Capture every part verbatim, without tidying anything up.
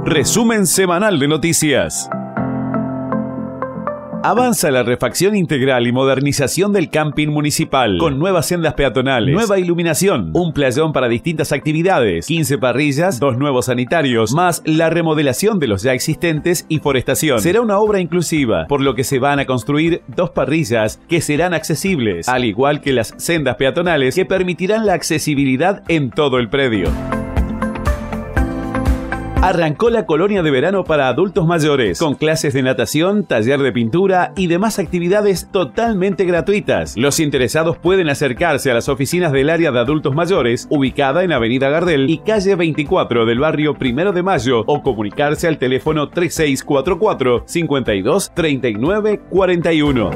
Resumen semanal de noticias. Avanza la refacción integral y modernización del camping municipal, con nuevas sendas peatonales, nueva iluminación, un playón para distintas actividades, quince parrillas, dos nuevos sanitarios, más la remodelación de los ya existentes y forestación. Será una obra inclusiva, por lo que se van a construir dos parrillas que serán accesibles, al igual que las sendas peatonales que permitirán la accesibilidad en todo el predio. Arrancó la colonia de verano para adultos mayores, con clases de natación, taller de pintura y demás actividades totalmente gratuitas. Los interesados pueden acercarse a las oficinas del área de adultos mayores, ubicada en Avenida Gardel y calle veinticuatro del barrio Primero de Mayo, o comunicarse al teléfono tres seis cuatro cuatro, cinco dos, tres nueve cuatro uno.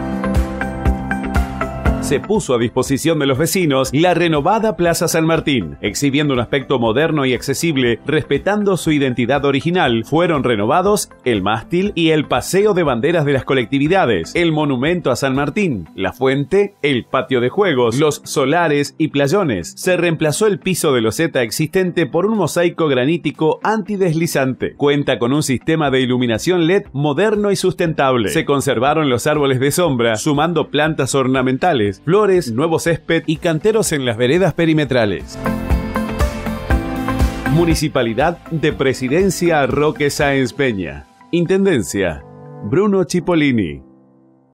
Se puso a disposición de los vecinos la renovada Plaza San Martín, exhibiendo un aspecto moderno y accesible, respetando su identidad original. Fueron renovados el mástil y el paseo de banderas de las colectividades, el monumento a San Martín, la fuente, el patio de juegos, los solares y playones. Se reemplazó el piso de loseta existente por un mosaico granítico antideslizante. Cuenta con un sistema de iluminación L E D moderno y sustentable. Se conservaron los árboles de sombra, sumando plantas ornamentales, flores, nuevo césped y canteros en las veredas perimetrales. Municipalidad de Presidencia Roque Sáenz Peña. Intendencia Bruno Cipollini.